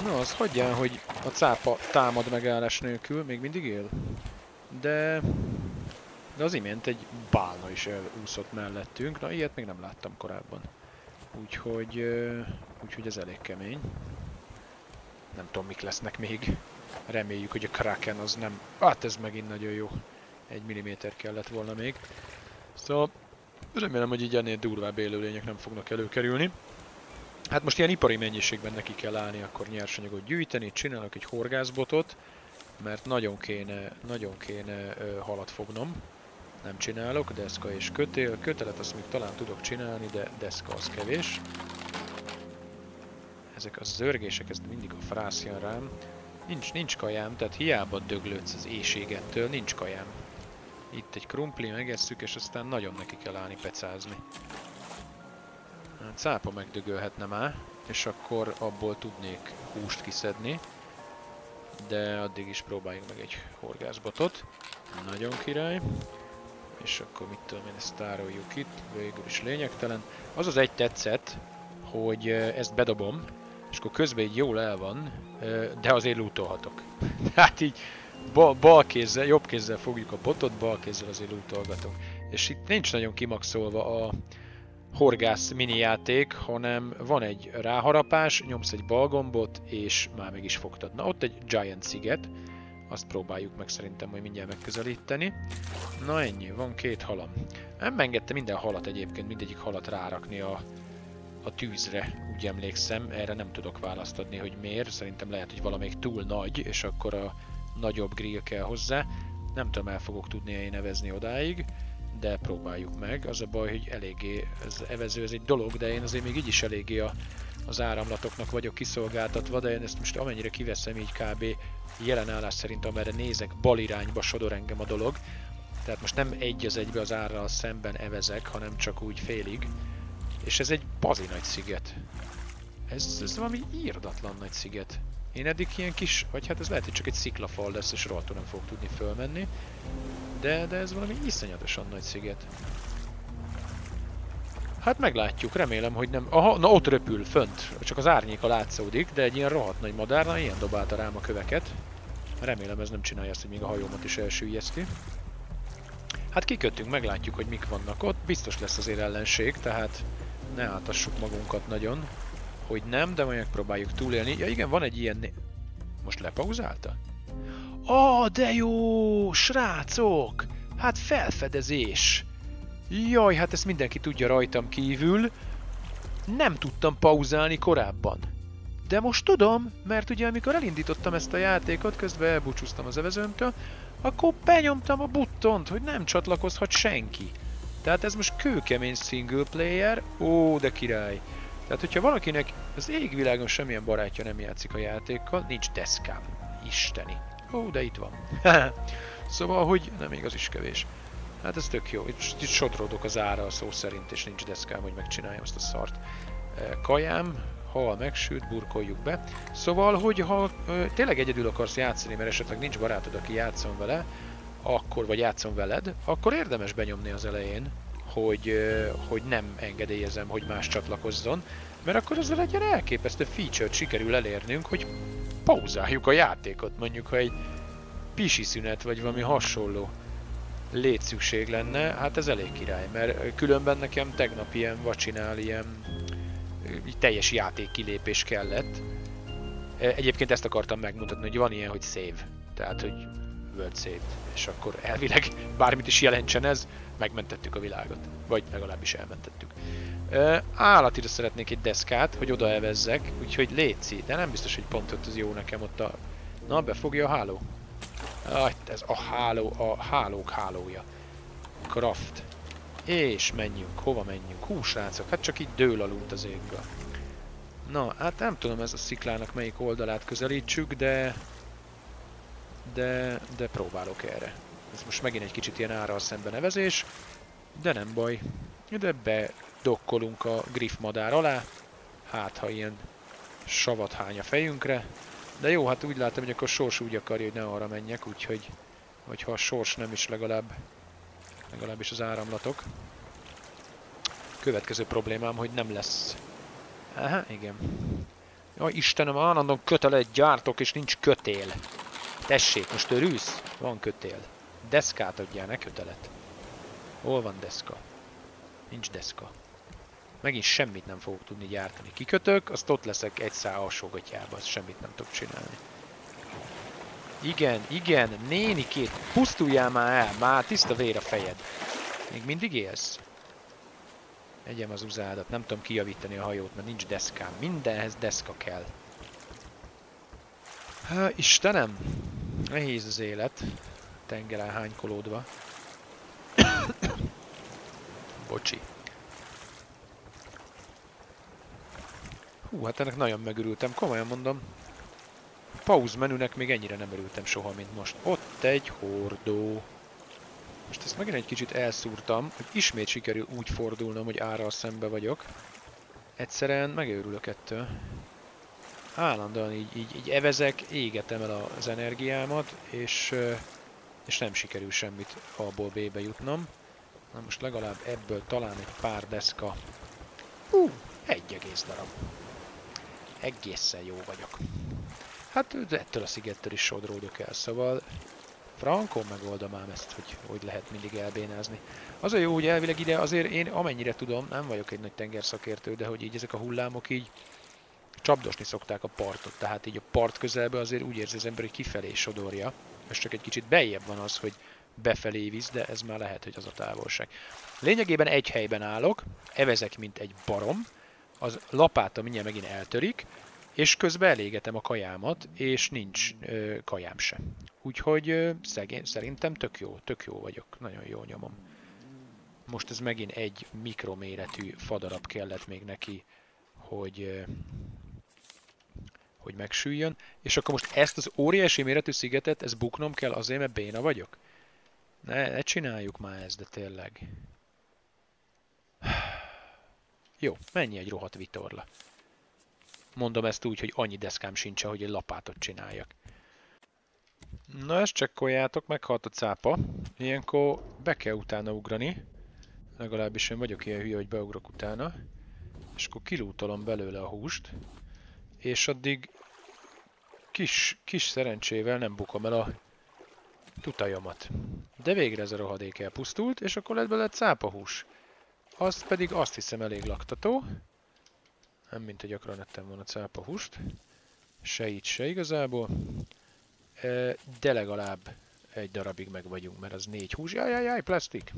Na, az hagyján, hogy a cápa támad megállás nélkül, még mindig él. De... De az imént egy bálna is elúszott mellettünk. Na, ilyet még nem láttam korábban. Úgyhogy ez elég kemény. Nem tudom, mik lesznek még. Reméljük, hogy a Kraken az nem... Hát ez megint nagyon jó. 1 milliméter kellett volna még. Szóval remélem, hogy így ennél durvább élőlények nem fognak előkerülni. Hát most ilyen ipari mennyiségben neki kell állni, akkor nyersanyagot gyűjteni, csinálok egy horgászbotot, mert nagyon kéne halat fognom. Nem csinálok, deszka és kötél. Kötelet azt még talán tudok csinálni, de deszka az kevés. Ezek a zörgések, ez mindig a frász jön rám. Nincs kajám, tehát hiába döglődsz az éjségettől, nincs kajám. Itt egy krumpli, megesszük, és aztán nagyon neki kell állni pecázni. A cápa megdögölhetne már, és akkor abból tudnék húst kiszedni. De addig is próbáljunk meg egy horgászbotot. Nagyon király. És akkor mit tudom én, ezt tároljuk itt, végül is lényegtelen. Az az egy tetszett, hogy ezt bedobom, és akkor közben így jól el van, de azért lootolhatok. Tehát így bal kézzel, jobb kézzel fogjuk a botot, bal kézzel azért lootolgatunk. És itt nincs nagyon kimaxolva a horgász mini játék, hanem van egy ráharapás, nyomsz egy bal gombot, és már meg is fogtad. Na ott egy Giant sziget, azt próbáljuk meg szerintem majd mindjárt megközelíteni. Na ennyi, van 2 halam. Nem engedte minden halat egyébként, mindegyik halat rárakni a tűzre, úgy emlékszem. Erre nem tudok választ adni, hogy miért. Szerintem lehet, hogy valamelyik túl nagy, és akkor a nagyobb grill kell hozzá. Nem tudom, el fogok tudni én nevezni odáig, de próbáljuk meg. Az a baj, hogy eléggé, ez evező, ez egy dolog, de én azért még így is eléggé az áramlatoknak vagyok kiszolgáltatva, de én ezt most amennyire kiveszem, így kb. Jelen állás szerint, amerre nézek, bal irányba sodor engem a dolog. Tehát most nem egy az egybe az árral szemben evezek, hanem csak úgy félig. És ez egy bazi nagy sziget. Ez valami írdatlan nagy sziget. Én eddig ilyen kis, vagy hát ez lehet, hogy csak egy sziklafal lesz, és rohadtul nem fog tudni fölmenni. De ez valami iszonyatosan nagy sziget. Hát meglátjuk, remélem, hogy nem... Aha, na ott röpül, fönt. Csak az árnyéka látszódik, de egy ilyen rohadt nagy madár, na ilyen dobálta rám a köveket. Remélem ez nem csinálja ezt, hogy még a hajómat is elsüllyeszti. Hát kikötünk, meglátjuk, hogy mik vannak ott. Biztos lesz azért ellenség, tehát ne átassuk magunkat nagyon, hogy nem, de majd megpróbáljuk túlélni. Ja igen, van egy ilyen... Most lepauzálta? De jó, srácok! Hát felfedezés! Jaj, hát ezt mindenki tudja rajtam kívül. Nem tudtam pauzálni korábban. De most tudom, mert ugye amikor elindítottam ezt a játékot, közben elbúcsúztam az evezőmtől, akkor benyomtam a buttont, hogy nem csatlakozhat senki. Tehát ez most kőkemény single player, ó, de király. Tehát hogyha valakinek az égvilágon semmilyen barátja nem játszik a játékkal, nincs deszkám. Isteni. Ó, de itt van. Szóval, hogy nem még az is kevés. Hát ez tök jó. Itt sodródok az ára szó szerint, és nincs deszkám, hogy megcsináljam azt a szart. Kajám, hal megsült, burkoljuk be. Szóval, hogy ha tényleg egyedül akarsz játszani, mert esetleg nincs barátod, aki játszon vele, akkor, vagy játszon veled, akkor érdemes benyomni az elején, hogy nem engedélyezem, hogy más csatlakozzon, mert akkor ezzel egy ilyen elképesztő feature-t sikerül elérnünk, hogy pauzáljuk a játékot, mondjuk, ha egy pisi szünet, vagy valami hasonló létszükség lenne, hát ez elég király, mert különben nekem tegnap ilyen vacsinál, ilyen teljes játék kilépés kellett. Egyébként ezt akartam megmutatni, hogy van ilyen, hogy save, tehát hogy world saved, és akkor elvileg bármit is jelentsen ez, megmentettük a világot, vagy legalábbis elmentettük. Állatira szeretnék egy deszkát, hogy oda evezzek, úgyhogy léci, de nem biztos, hogy pont ott az jó nekem ott a... Na, befogja a háló. Ez a háló, a hálók hálója. Craft. És menjünk, hova menjünk? Hú, srácok, hát csak így dől alult az égből. Na, hát nem tudom, ez a sziklának melyik oldalát közelítsük, de próbálok erre. Ez most megint egy kicsit ilyen árral szemben nevezés, de nem baj. De bedokkolunk a griff madár alá, hát ha ilyen savat hány a fejünkre. De jó, hát úgy látom, hogy akkor sors úgy akarja, hogy ne arra menjek, úgyhogy ha a sors nem is legalábbis az áramlatok. Következő problémám, hogy nem lesz... Aha, igen. Jaj, Istenem, állandóan kötelet gyártok, és nincs kötél. Tessék, most örülsz? Van kötél. Deszkát adjál, ne kötelet. Hol van deszka? Nincs deszka. Megint semmit nem fogok tudni gyártani. Kikötök, azt ott leszek egy szál alsógatyába, azt semmit nem tudok csinálni. Igen, igen, nénikét, pusztuljál már el, már tiszta vér a fejed. Még mindig élsz? Egyem az uzádat, nem tudom kijavítani a hajót, mert nincs deszkám. Mindenhez deszka kell. Há, Istenem! Nehéz az élet. Tengeren hánykolódva. Bocsi. Hú, hát ennek nagyon megörültem, komolyan mondom. Pauz menünek még ennyire nem örültem soha, mint most. Ott egy hordó. Most ezt megint egy kicsit elszúrtam, hogy ismét sikerül úgy fordulnom, hogy árral szembe vagyok. Egyszerűen megőrülök ettől. Állandóan így evezek, égetem el az energiámat, és nem sikerül semmit A-ból B-be jutnom. Na most legalább ebből talán egy pár deszka. Egy egész darab. Egészen jó vagyok. Hát ettől a szigettől is sodródok el, szóval frankon megoldom ám ezt, hogy lehet mindig elbénázni. Az a jó, hogy elvileg ide azért én amennyire tudom, nem vagyok egy nagy tengerszakértő, de hogy így ezek a hullámok így csapdosni szokták a partot, tehát így a part közelbe azért úgy érzi az ember, hogy kifelé sodorja. És csak egy kicsit beljebb van az, hogy befelé visz, de ez már lehet, hogy az a távolság. Lényegében egy helyben állok, evezek, mint egy barom, az lapáta mindjárt megint eltörik, és közben elégetem a kajámat, és nincs kajám se. Úgyhogy szerintem tök jó vagyok, nagyon jó nyomom. Most ez megint egy mikroméretű fadarab kellett még neki, hogy megsüljön. És akkor most ezt az óriási méretű szigetet, ezt buknom kell azért, mert béna vagyok? Ne csináljuk már ezt, de tényleg. Jó, mennyi egy rohadt vitorla. Mondom ezt úgy, hogy annyi deszkám sincs, hogy egy lapátot csináljak. Na ezt csekkoljátok, meghalt a cápa. Ilyenkor be kell utána ugrani. Legalábbis én vagyok ilyen hülye, hogy beugrok utána. És akkor kilútolom belőle a húst. És addig kis szerencsével nem bukom el a tutajamat. De végre ez a rohadék elpusztult, és akkor lett belőle cápahús. Az pedig azt hiszem elég laktató. Nem mint hogy gyakran ettem volna cápahúst. Se így, se igazából. De legalább egy darabig meg vagyunk, mert az 4 hús. Jaj, plastik!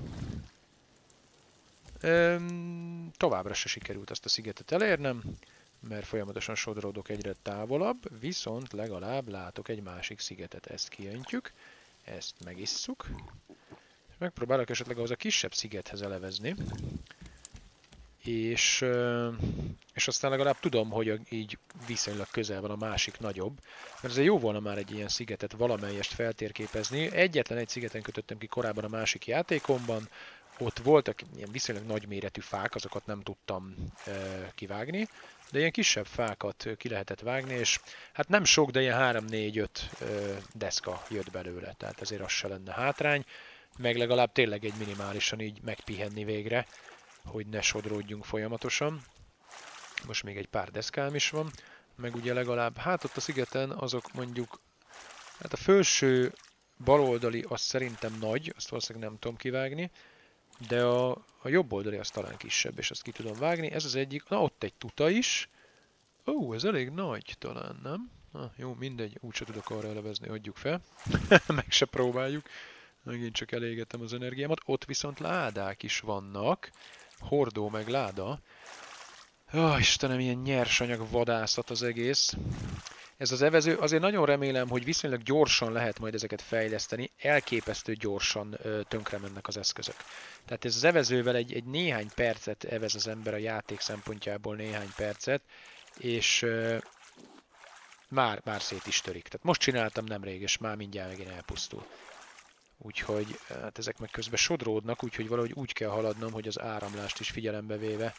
Továbbra se sikerült azt a szigetet elérnem, mert folyamatosan sodródok egyre távolabb, viszont legalább látok egy másik szigetet. Ezt kiöntjük, ezt megisszuk. Megpróbálok esetleg ahhoz a kisebb szigethez elevezni. És aztán legalább tudom, hogy így viszonylag közel van a másik nagyobb. Mert azért jó volna már egy ilyen szigetet valamelyest feltérképezni. Egyetlen egy szigeten kötöttem ki korábban a másik játékomban. Ott voltak ilyen viszonylag nagyméretű fák, azokat nem tudtam kivágni. De ilyen kisebb fákat ki lehetett vágni, és hát nem sok, de ilyen 3-4-5 deszka jött belőle. Tehát ezért az se lenne hátrány. Meg legalább tényleg egy minimálisan így megpihenni végre, hogy ne sodródjunk folyamatosan. Most még egy pár deszkám is van, meg ugye legalább, hát ott a szigeten azok mondjuk, hát a felső baloldali az szerintem nagy, azt valószínűleg nem tudom kivágni, de a jobb oldali az talán kisebb, és azt ki tudom vágni. Ez az egyik, na ott egy tuta is. Ó, ez elég nagy talán, nem? Na, jó, mindegy, úgyse tudok arra elevezni, adjuk fel. Meg se próbáljuk. Megint csak elégetem az energiámat. Ott viszont ládák is vannak. Hordó meg láda. Istenem, ilyen nyersanyag vadászat az egész. Ez az evező, azért nagyon remélem, hogy viszonylag gyorsan lehet majd ezeket fejleszteni. Elképesztő gyorsan tönkre mennek az eszközök. Tehát ez az evezővel egy néhány percet evez az ember a játék szempontjából, néhány percet, és már szét is törik. Tehát most csináltam nemrég, és már mindjárt megint elpusztul. Úgyhogy hát ezek meg közben sodródnak, úgyhogy valahogy úgy kell haladnom, hogy az áramlást is figyelembe véve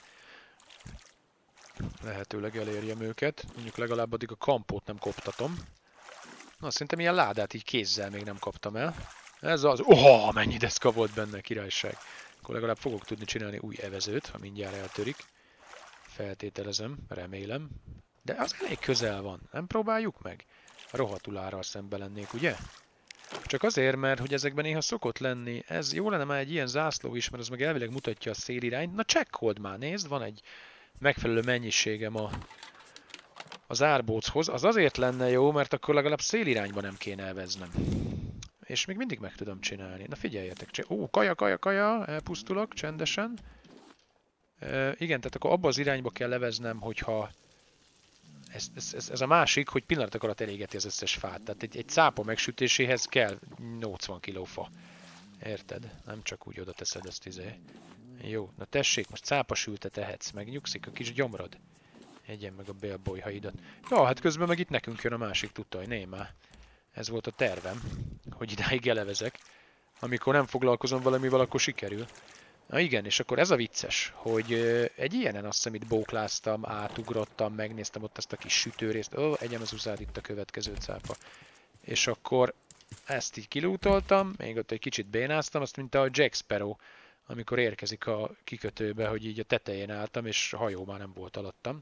lehetőleg elérjem őket. Mondjuk legalább addig a kampót nem koptatom. Na, szerintem ilyen ládát így kézzel még nem kaptam el. Ez az... mennyi deszka volt benne, királyság. Akkor legalább fogok tudni csinálni új evezőt, ha mindjárt eltörik. Feltételezem, remélem. De az elég közel van, nem próbáljuk meg? A rohatulárral szembe lennék, ugye? Csak azért, mert hogy ezekben néha szokott lenni, ez jó lenne már egy ilyen zászló is, mert az meg elvileg mutatja a szélirányt. Na csekkold már, nézd, van egy megfelelő mennyiségem az árbóchoz. Az azért lenne jó, mert akkor legalább szélirányba nem kéne elveznem. És még mindig meg tudom csinálni. Na figyeljetek, ó, kaja, elpusztulok csendesen. Igen, tehát akkor abba az irányba kell leveznem, hogyha ez a másik, hogy pillanatok alatt elégeti az összes fát. Tehát egy cápa megsütéséhez kell 80 kg fa. Érted? Nem csak úgy oda teszed ezt izé. Jó, na tessék, most cápasültet ehetsz, megnyugszik a kis gyomrod. Egyen meg a bélbolyhaidat. Ja, hát közben meg itt nekünk jön a másik tutaj, némá. Ez volt a tervem, hogy idáig elevezek. Amikor nem foglalkozom valamivel, akkor sikerül. Na igen, és akkor ez a vicces, hogy egy ilyenen azt hiszem itt bókláztam, átugrottam, megnéztem ott azt a kis sütőrészt. Ó, egyem az uszád itt a következő cápa. És akkor ezt így kilútoltam, még ott egy kicsit bénáztam, azt mint a Jack Sparrow, amikor érkezik a kikötőbe, hogy így a tetején álltam, és a hajó már nem volt alattam.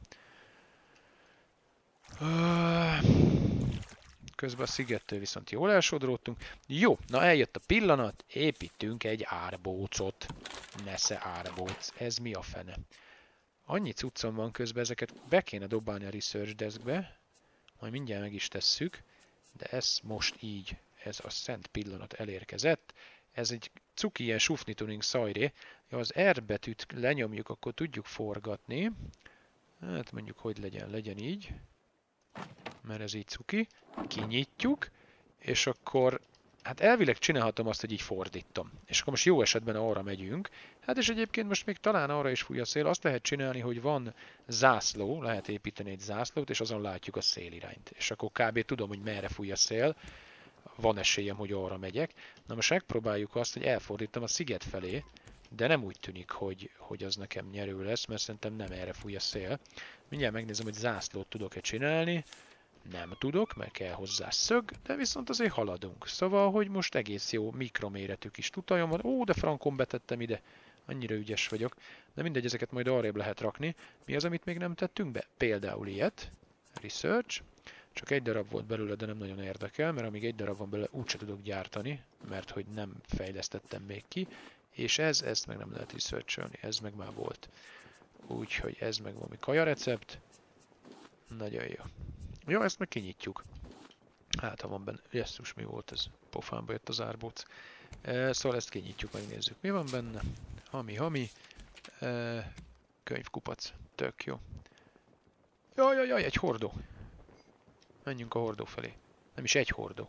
Közben a szigettől viszont jól elsodródtunk. Jó, na eljött a pillanat, építünk egy árbócot. Nesze árbóc, ez mi a fene? Annyi cuccom van közben, ezeket be kéne dobálni a research deskbe. Majd mindjárt meg is tesszük. De ez most így, ez a szent pillanat elérkezett. Ez egy cuki ilyen sufni tuning szajré. Ja, az R betűt lenyomjuk, akkor tudjuk forgatni. Hát mondjuk, hogy legyen így. Mert ez így cuki. Kinyitjuk, és akkor hát elvileg csinálhatom azt, hogy így fordítom. És akkor most jó esetben arra megyünk. Hát és egyébként most még talán arra is fúj a szél. Azt lehet csinálni, hogy van zászló, lehet építeni egy zászlót, és azon látjuk a szélirányt. És akkor kb. Tudom, hogy merre fúj a szél. Van esélyem, hogy arra megyek. Na most megpróbáljuk azt, hogy elfordítom a sziget felé, de nem úgy tűnik, hogy az nekem nyerő lesz, mert szerintem nem erre fúj a szél. Mindjárt megnézem, hogy zászlót tudok-e csinálni. Nem tudok, mert kell hozzá szög, de viszont azért haladunk. Szóval, hogy most egész jó mikroméretű kis tutajom van. Ó, de frankon betettem ide. Annyira ügyes vagyok. De mindegy, ezeket majd arrébb lehet rakni. Mi az, amit még nem tettünk be? Például ilyet. Research. Csak egy darab volt belőle, de nem nagyon érdekel, mert amíg egy darab van belőle, úgyse tudok gyártani, mert hogy nem fejlesztettem még ki. És ezt meg nem lehet researcholni, ez meg már volt. Úgyhogy ez meg valami kaja recept. Nagyon jó. Ja, ezt meg kinyitjuk. Hát, ha van benne. Jesszus, mi volt ez? Pofámba jött az árbóc. Szóval ezt kinyitjuk, megnézzük. Mi van benne? Hami. Könyvkupac. Tök jó. Jaj, egy hordó. Menjünk a hordó felé. Nem is egy hordó.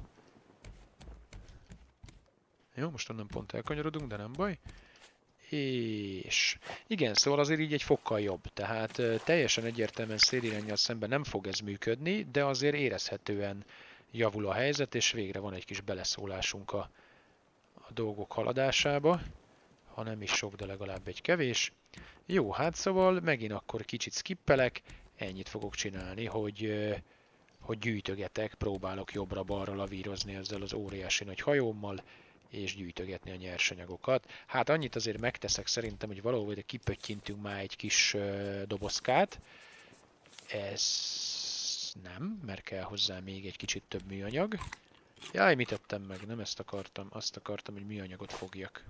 Jó, most onnan pont elkanyarodunk, de nem baj. És igen, szóval azért így egy fokkal jobb. Tehát teljesen egyértelműen széliránnyal szemben nem fog ez működni, de azért érezhetően javul a helyzet, és végre van egy kis beleszólásunk a dolgok haladásába. Ha nem is sok, de legalább egy kevés. Jó, hát szóval megint akkor kicsit skippelek. Ennyit fogok csinálni, hogy gyűjtögetek, próbálok jobbra-balra lavírozni ezzel az óriási nagy hajómmal, és gyűjtögetni a nyersanyagokat. Hát annyit azért megteszek szerintem, hogy valahol kipöttyintünk már egy kis dobozkát. Ez nem, mert kell hozzá még egy kicsit több műanyag. Jaj, mit tettem meg? Nem ezt akartam. Azt akartam, hogy műanyagot fogjak.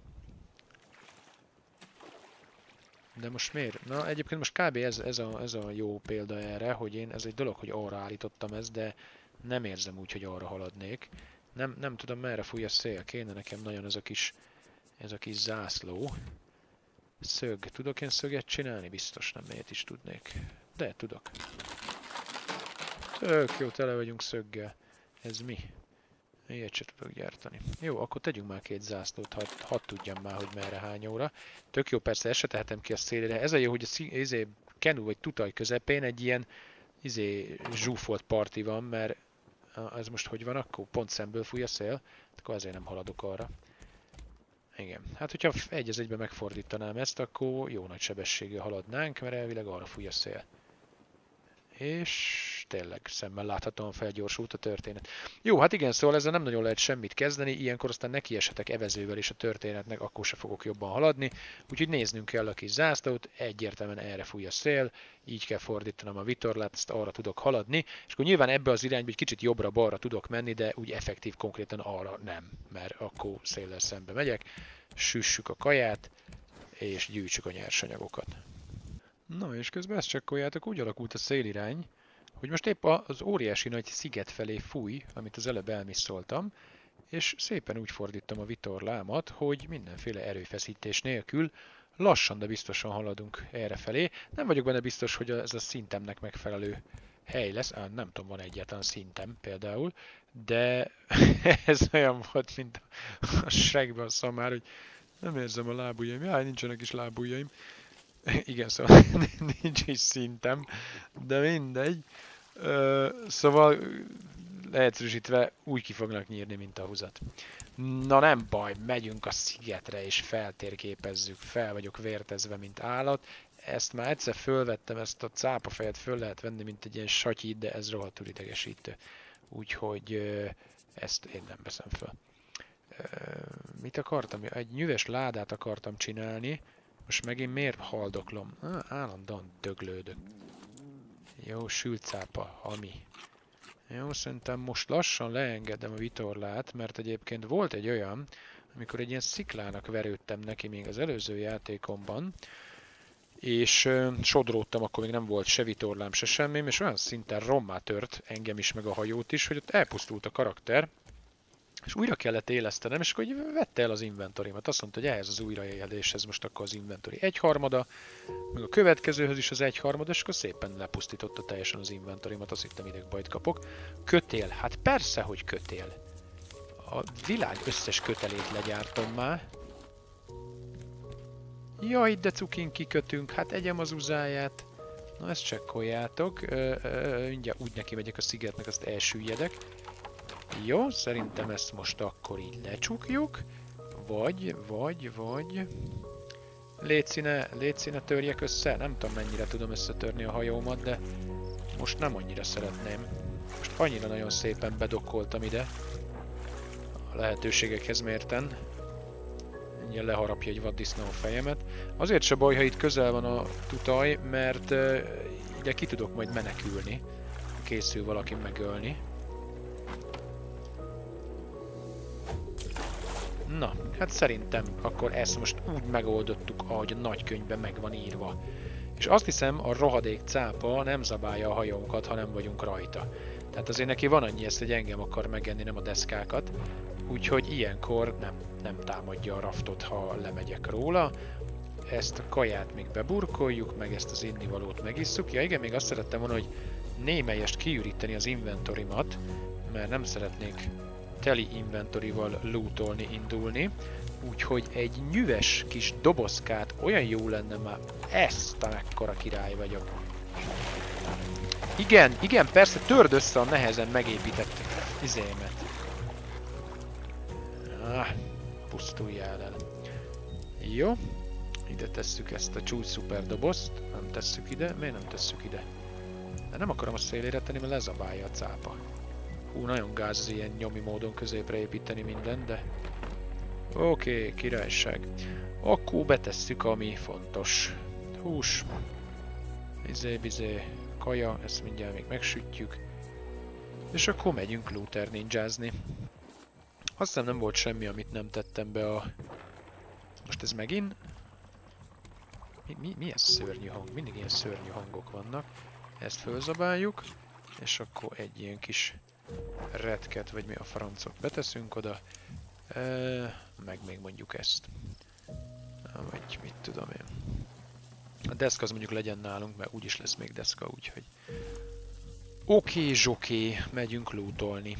De most miért? Na, egyébként most kb. Ez a jó példa erre, hogy én, ez egy dolog, hogy arra állítottam ezt, de nem érzem úgy, hogy arra haladnék. Nem tudom, merre fúj a szél. Kéne nekem nagyon ez a kis zászló. Szög. Tudok én szöget csinálni? Biztos nem, miért is tudnék. De tudok. Tök jó, tele vagyunk szöggel. Ez mi? Ilyet se tudok gyártani. Jó, akkor tegyünk már két zászlót, hadd tudjam már, hogy merre hány óra. Tök jó, persze ezt se tehetem ki a szélére. Ez a jó, hogy a kenu vagy tutaj közepén egy ilyen zsúfolt parti van, mert ez most hogy van, akkor pont szemből fúj a szél, akkor azért nem haladok arra. Igen, hát hogyha egy az egybe megfordítanám ezt, akkor jó nagy sebességgel haladnánk, mert elvileg arra fúj a szél. És tényleg szemmel láthatóan felgyorsult a történet. Jó, hát igen, szóval ezzel nem nagyon lehet semmit kezdeni, ilyenkor aztán nekieshetek evezővel is a történetnek, akkor se fogok jobban haladni, úgyhogy néznünk kell a kis zászlót, egyértelműen erre fúj a szél, így kell fordítanom a vitorlát, ezt arra tudok haladni, és akkor nyilván ebbe az irányba egy kicsit jobbra-balra tudok menni, de úgy effektív konkrétan arra nem, mert akkor széllel szembe megyek, süssük a kaját, és gyűjtsük a nyersanyagokat. Na és közben ezt csekkoljátok, úgy alakult a szélirány, hogy most épp az óriási nagy sziget felé fúj, amit az előbb elmisszoltam, és szépen úgy fordítom a vitorlámat, hogy mindenféle erőfeszítés nélkül lassan, de biztosan haladunk errefelé. Nem vagyok benne biztos, hogy ez a szintemnek megfelelő hely lesz. Nem tudom, van egyáltalán szintem például, de ez olyan volt, mint a Shrekben a szamár, hogy nem érzem a lábujjaim. Jaj, nincsenek is lábujjaim. Igen, szóval nincs is szintem, de mindegy. Szóval leegyszerűsítve úgy ki fognak nyírni, mint a húzat. Na nem baj, megyünk a szigetre és feltérképezzük. Fel vagyok vértezve, mint állat. Ezt már egyszer fölvettem, ezt a cápafejet föl lehet venni, mint egy ilyen satyit, de ez rohadtul idegesítő. Úgyhogy ezt én nem veszem föl. Mit akartam? Egy nyüves ládát akartam csinálni. Most megint miért haldoklom? Állandóan döglődök. Jó, sült cápa, ami. Jó, szerintem most lassan leengedem a vitorlát, mert egyébként volt egy olyan, amikor egy ilyen sziklának verődtem neki még az előző játékomban, és sodródtam, akkor még nem volt se vitorlám, se semmim, és olyan szinten rommá tört engem is, meg a hajót is, hogy ott elpusztult a karakter, és újra kellett élesztenem, és akkor vette el az inventorimat. Azt mondta, hogy ehhez az újraéléshez most akkor az inventori 1/3, meg a következőhöz is az 1/3, és akkor szépen lepusztította teljesen az inventorimat, azt hittem idegbajt kapok. Kötél, hát persze, hogy kötél. A világ összes kötelét legyártom már. Jaj, de cukin kikötünk, hát egyem az uzáját. Na ezt csekkoljátok. Mindjárt úgy neki megyek a szigetnek, azt elsüllyedek. Jó, szerintem ezt most akkor így lecsukjuk. Vagy... Légy színe törjek össze. Nem tudom, mennyire tudom összetörni a hajómat, de most nem annyira szeretném. Most annyira nagyon szépen bedokkoltam ide. A lehetőségekhez mérten. Mindjárt leharapja egy vaddisznó a fejemet. Azért se baj, ha itt közel van a tutaj, mert ide ki tudok majd menekülni. Készül valaki megölni. Na, hát szerintem akkor ezt most úgy megoldottuk, ahogy a nagykönyvben meg van írva. És azt hiszem, a rohadék cápa nem zabálja a hajónkat, ha nem vagyunk rajta. Tehát azért neki van annyi ezt, hogy engem akar megenni, nem a deszkákat. Úgyhogy ilyenkor nem támadja a raftot, ha lemegyek róla. Ezt a kaját még beburkoljuk, meg ezt az innivalót megisszuk. Ja igen, még azt szerettem volna, hogy némelyest kiüríteni az inventorimat, mert nem szeretnék teli inventorival lootolni, indulni. Úgyhogy egy nyüves kis dobozkát olyan jó lenne már. Ezt a mekkora király vagyok. Igen, persze törd össze a nehezen megépített izémet. Pusztuljál el. Jó. Ide tesszük ezt a csúcs szuper dobozt. Nem tesszük ide. Miért nem tesszük ide? De nem akarom a szélére tenni, mert lezabálja a cápa. Hú, nagyon gáz az ilyen nyomi módon középre építeni mindent, de... Oké, királyság. Akkor betesszük, ami fontos. Hús. Bizé, kaja, ezt mindjárt még megsütjük. És akkor megyünk looter ninjázni. Aztán nem volt semmi, amit nem tettem be a... Most ez megint... Mi ez szörnyű hang? Mindig ilyen szörnyű hangok vannak. Ezt fölzabáljuk, és akkor egy ilyen kis retket, vagy mi a francot beteszünk oda. Meg még mondjuk ezt. Vagy mit tudom én. A deszka az mondjuk legyen nálunk, mert úgyis lesz még deszka, úgyhogy... Oké, megyünk lootolni.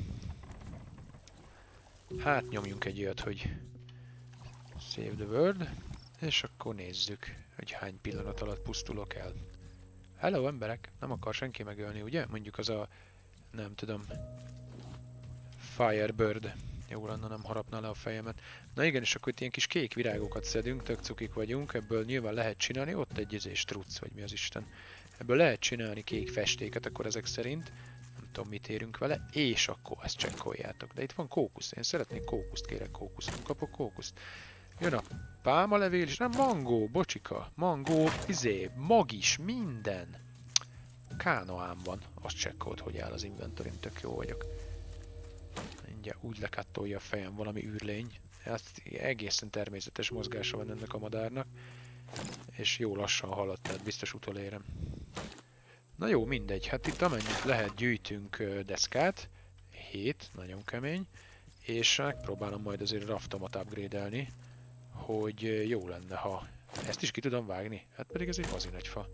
Hát nyomjunk egy olyat, hogy... Save the world. És akkor nézzük, hogy hány pillanat alatt pusztulok el. Hello emberek! Nem akar senki megölni, ugye? Mondjuk az a... Nem tudom... Firebird. Jó lenne, nem harapna le a fejemet. Na igen, és akkor itt ilyen kis kék virágokat szedünk, tök cukik vagyunk, ebből nyilván lehet csinálni. Ott egy struc, vagy mi az Isten. Ebből lehet csinálni kék festéket akkor ezek szerint. Nem tudom, mit érünk vele. És akkor ezt csekkoljátok. De itt van kókusz. Én szeretnék kókuszt, kérek kókuszt. Nem kapok kókuszt. Jön a pálmalevél is. Nem, mangó, bocsika. Mangó, magis, minden. Kánoám van. Azt csekkolt, hogy áll az inventorim. Tök jó vagyok. Mindjárt úgy lekattolja a fejem valami űrlény. Hát egészen természetes mozgása van ennek a madárnak. És jó lassan halad, tehát biztos utolérem. Na jó, mindegy. Hát itt amennyit lehet gyűjtünk deszkát. 7, nagyon kemény. És megpróbálom majd azért a raftomat upgrade-elni, hogy jó lenne, ha ezt is ki tudom vágni. Hát pedig ez egy bazi nagy fa.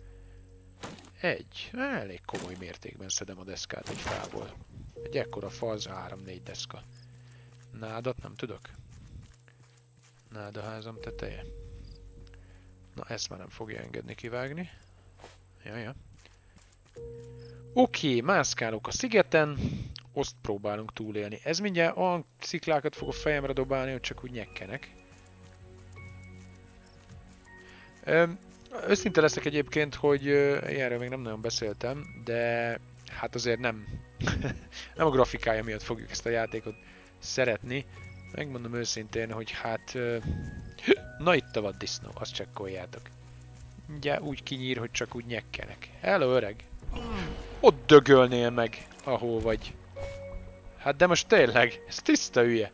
Elég komoly mértékben szedem a deszkát egy fából. Egy ekkora fa az 3-4 deszka. Nádat nem tudok. Nádaházam teteje. Na, ezt már nem fogja engedni kivágni. Jaja. Oké, mászkálok a szigeten. Azt próbálunk túlélni. Ez mindjárt olyan sziklákat fog a fejemre dobálni, hogy csak úgy nyekkenek. Őszinte leszek egyébként, hogy ilyenről még nem nagyon beszéltem, de hát azért nem, nem a grafikája miatt fogjuk ezt a játékot szeretni. Megmondom őszintén, hogy hát... Na itt a vaddisznó, azt csekkoljátok. Ugye úgy kinyír, hogy csak úgy nyekkenek. Hello, öreg! Ott dögölnél meg, ahol vagy. Hát de most tényleg, ez tiszta hülye.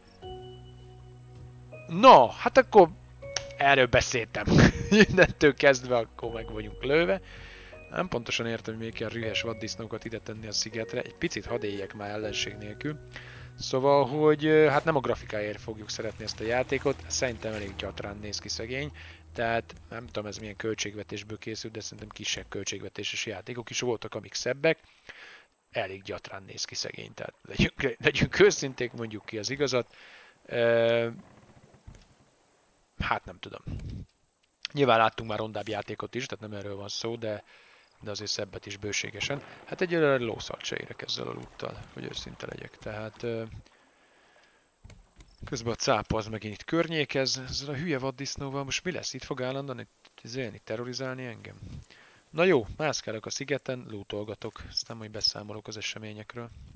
No, hát akkor erről beszéltem. Mindentől kezdve akkor meg vagyunk lőve. Nem pontosan értem, hogy még kell rühes vaddisznókat ide tenni a szigetre. Egy picit hadd éljek már ellenség nélkül. Szóval, hogy hát nem a grafikáért fogjuk szeretni ezt a játékot. Szerintem elég gyatrán néz ki szegény. Tehát nem tudom ez milyen költségvetésből készült, de szerintem kisebb költségvetéses játékok is voltak, amik szebbek. Elég gyatrán néz ki szegény, tehát legyünk őszinték, mondjuk ki az igazat. Hát nem tudom. Nyilván láttunk már rondább játékot is, tehát nem erről van szó, de azért szebbet is bőségesen. Hát egyelőre lószart se érek ezzel a loottal, hogy őszinte legyek. Tehát közben a cápa az megint itt környékez. Ezzel a hülye vaddisznóval most mi lesz? Itt fog állandóan itt terrorizálni engem? Na jó, mászkálok a szigeten, lootolgatok, aztán majd beszámolok az eseményekről.